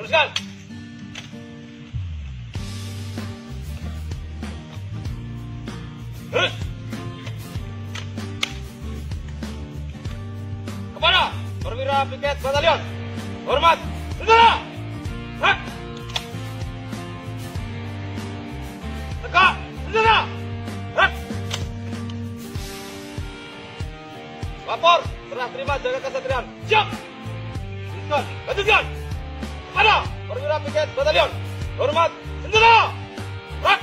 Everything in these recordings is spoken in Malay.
Teruskan. Terus. Kepada perwira piket batalion. Hormat. Tentara. Hak. Tegak. Tentara. Hak. Lapor. Serah terima jaga kesatrian. Siap. Lanjutkan. Lanjutkan. Kepada perwira piket batalion. Hormat. Tentara. Hak.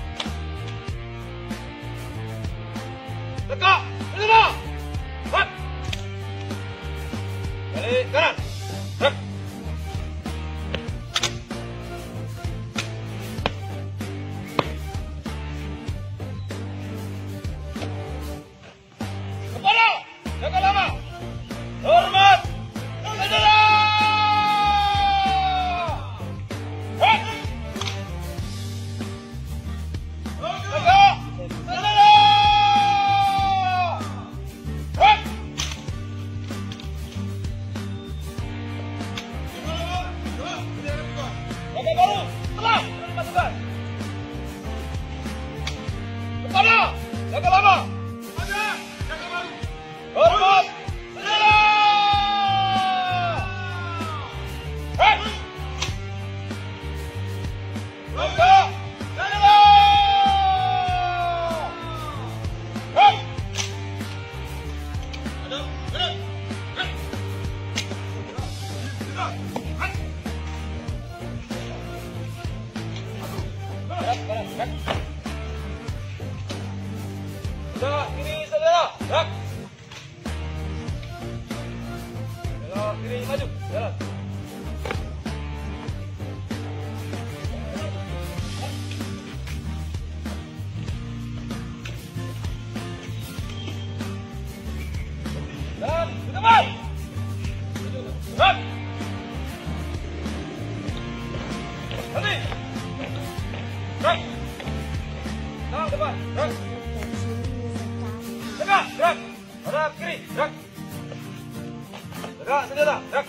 Tegak. Tentara. Hak. Balik kanan. Hak. Kepada jaga lama. Hormat. Tentara. Hak. Tegak. Tentara. Hak. Jaga baru. Telah menerima tugas. Kepada jaga lama. Jaga baru. Hormat. Tentara. Hak. Tegak. Tentara. Hak. Hadap. Gerak. Hak. Gerak. Hak. Gerak. Gerak. Hak. Belok kiri saudara. Hak. Belok kiri maju. Jalan. Jalan. Ke depan. Hak. Berhenti. Hak. Tangan depan. Hak. Tegak. Gerak. Hadap kiri. Gerak. Tegak senjata. Gerak.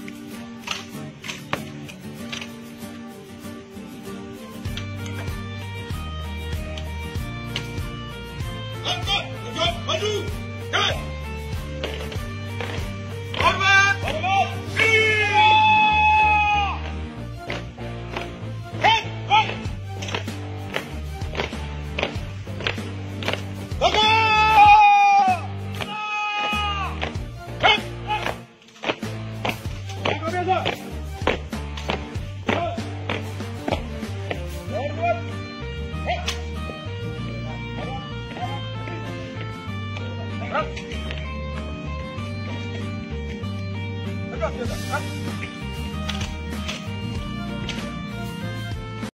Angkat. Tegak. Maju. Jalan. Hormat. Hormat. Iya. Hek. Hek. Tegak. Hek. Hek. Jaga biasa. Hormat. Hek. Gerak. Tegak biasa. Hek.